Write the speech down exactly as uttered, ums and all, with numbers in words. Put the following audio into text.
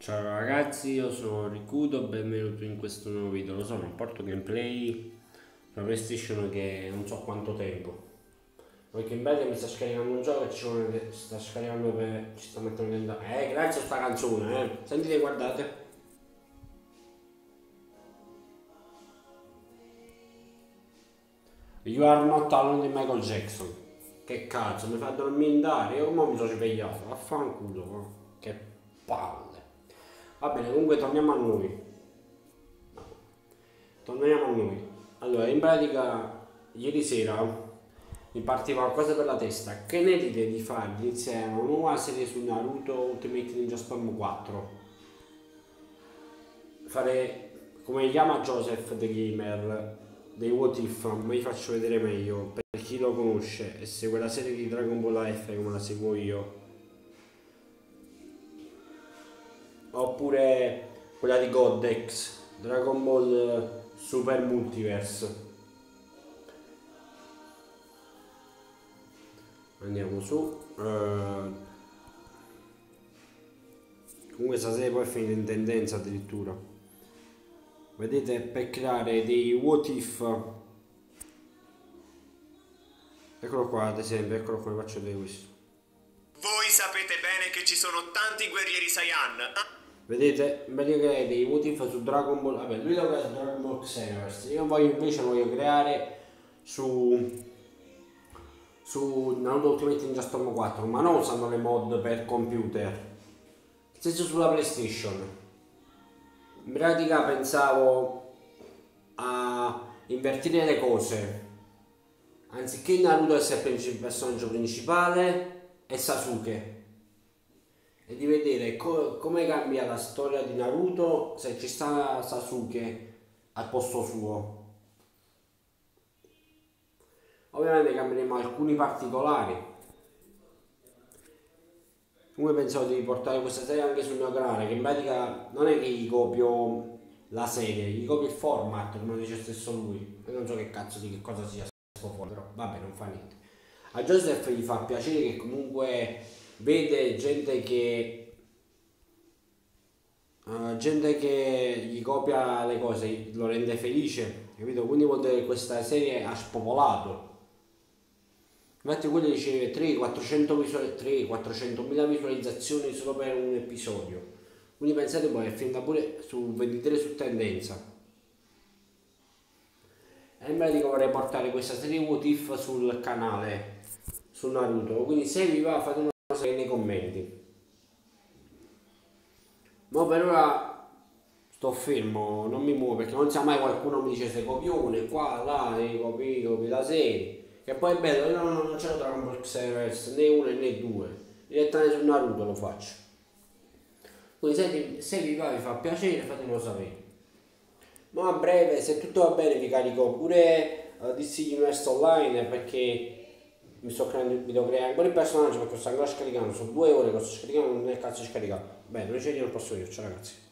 Ciao ragazzi, io sono Rikudo, benvenuti in questo nuovo video. Lo so, non porto gameplay sulla PlayStation che non so quanto tempo. Perché in pratica mi sta scaricando un gioco e ci vuole- sta scaricando per. Ci sta mettendo dentro. Eh, grazie a sta canzone, eh. Sentite, guardate. You are not alone di Michael Jackson. Che cazzo, mi fa addormentare? Io mo mi sono svegliato, vaffanculo, no? Che palle. Va bene, comunque torniamo a noi. Torniamo a noi. Allora, in pratica, ieri sera mi partiva qualcosa per la testa. Che ne dite di fare iniziare una nuova serie su Naruto Ultimate Ninja Storm quattro? Fare come chiama Joseph The Gamer dei What If, ma vi faccio vedere meglio per chi lo conosce e segue la serie di Dragon Ball F come la seguo io. Oppure quella di Godex, Dragon Ball Super Multiverse. Andiamo su. Uh, comunque questa serie poi è finita in tendenza addirittura. Vedete, per creare dei what if. Eccolo qua ad esempio, eccolo qua, vi faccio vedere questo. Voi sapete bene che ci sono tanti guerrieri Saiyan. Vedete, meglio creare dei what if su Dragon Ball. Vabbè, lui lo crea su Dragon Ball Xenoverse. Io voglio invece voglio creare su su Naruto Ultimate Ninja Storm quattro, ma non usando le mod per computer, stesso sulla PlayStation. In pratica pensavo a invertire le cose, anziché Naruto essere il personaggio principale e Sasuke, e di vedere co- come cambia la storia di Naruto se ci sta Sasuke al posto suo. Ovviamente cambieremo alcuni particolari. Comunque pensavo di portare questa serie anche sul mio canale, che in pratica non è che gli copio la serie, gli copio il format, come dice stesso lui. E non so che cazzo di che cosa sia sto fuori, però vabbè, non fa niente. A Joseph gli fa piacere che comunque vede gente che uh, gente che gli copia le cose, lo rende felice, capito? Quindi vuol dire che questa serie ha spopolato. Infatti quello dice tre-quattrocentomila visualizzazioni solo per un episodio. Quindi pensate poi è finita pure su ventitré su tendenza. E in pratica vorrei portare questa serie what if sul canale, su Naruto. Quindi se vi va fate una cosa nei commenti. Ma per ora sto fermo, non mi muovo perché non sa mai qualcuno mi dice se copione qua, là, e copi, copi la serie. Che poi è bello, io non, non c'è Dragon Ball Xenoverse né uno né due, direttamente su Naruto lo faccio. Quindi se, se vi va, vi fa piacere, fatemelo sapere. Ma a breve, se tutto va bene, vi carico pure uh, D C Universe Online perché mi sto creando, mi devo creare ancora il personaggio perché lo sto ancora scaricando, sono due ore che lo sto scaricando, non è cazzo di scaricato. Bene, noi ci vediamo al prossimo video, ciao ragazzi.